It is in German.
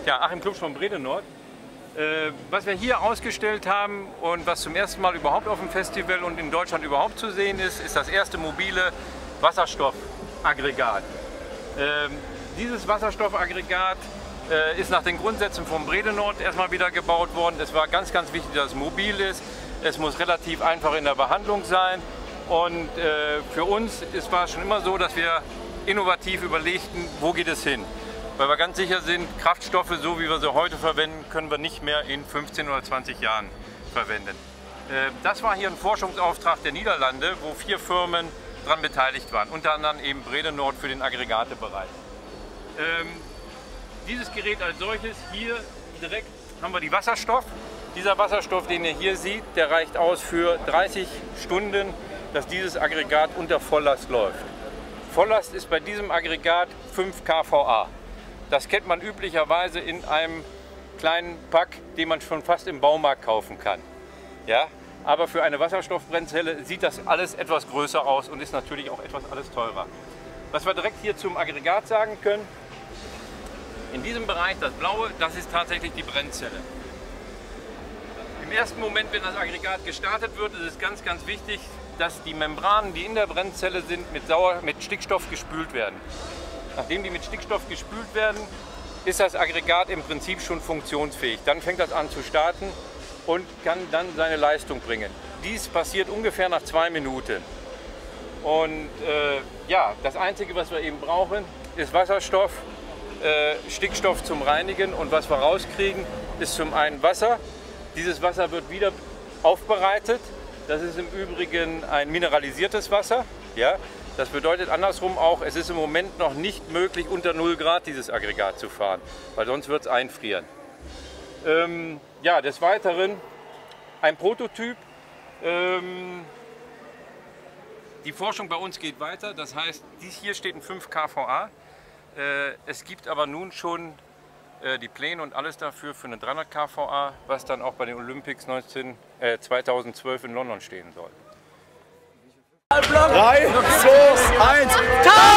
Ja, Achim Klubsch von Bredenort. Was wir hier ausgestellt haben und was zum ersten Mal überhaupt auf dem Festival und in Deutschland überhaupt zu sehen ist, ist das erste mobile Wasserstoffaggregat. Dieses Wasserstoffaggregat ist nach den Grundsätzen von Bredenort erstmal wieder gebaut worden. Es war ganz, ganz wichtig, dass es mobil ist. Es muss relativ einfach in der Behandlung sein. Und für uns war es schon immer so, dass wir innovativ überlegten, wo geht es hin. Weil wir ganz sicher sind, Kraftstoffe, so wie wir sie heute verwenden, können wir nicht mehr in 15 oder 20 Jahren verwenden. Das war hier ein Forschungsauftrag der Niederlande, wo 4 Firmen daran beteiligt waren, unter anderem eben Bredenort für den Aggregatebereich. Dieses Gerät als solches, hier direkt haben wir die Wasserstoff. Dieser Wasserstoff, den ihr hier seht, der reicht aus für 30 Stunden, dass dieses Aggregat unter Volllast läuft. Volllast ist bei diesem Aggregat 5 kVA. Das kennt man üblicherweise in einem kleinen Pack, den man schon fast im Baumarkt kaufen kann. Ja? Aber für eine Wasserstoffbrennzelle sieht das alles etwas größer aus und ist natürlich auch etwas alles teurer. Was wir direkt hier zum Aggregat sagen können, in diesem Bereich, das Blaue, das ist tatsächlich die Brennzelle. Im ersten Moment, wenn das Aggregat gestartet wird, ist es ganz, ganz wichtig, dass die Membranen, die in der Brennzelle sind, mit Stickstoff gespült werden. Nachdem die mit Stickstoff gespült werden, ist das Aggregat im Prinzip schon funktionsfähig. Dann fängt das an zu starten und kann dann seine Leistung bringen. Dies passiert ungefähr nach 2 Minuten. Und ja, das Einzige, was wir eben brauchen, ist Wasserstoff, Stickstoff zum Reinigen, und was wir rauskriegen, ist zum einen Wasser. Dieses Wasser wird wieder aufbereitet. Das ist im Übrigen ein mineralisiertes Wasser. Ja? Das bedeutet andersrum auch, es ist im Moment noch nicht möglich, unter 0 Grad dieses Aggregat zu fahren, weil sonst wird es einfrieren. Ja, des Weiteren ein Prototyp. Die Forschung bei uns geht weiter, das heißt, dies hier steht in 5 kVA. Es gibt aber nun schon die Pläne und alles dafür für eine 300 kVA, was dann auch bei den Olympics 2012 in London stehen soll. 3, 2, 1,